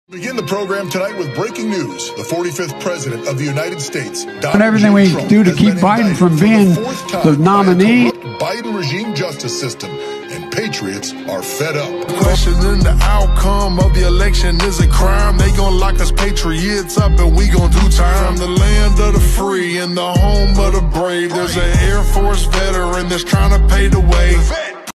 Begin the program tonight with breaking news. The 45th President of the United States, and everything we do to keep Biden from being the nominee. Biden regime justice system, and patriots are fed up. Questioning the outcome of the election is a crime. They gonna lock us patriots up and we gonna do time. The land of the free and the home of the brave. There's an Air Force veteran that's trying to pay the way.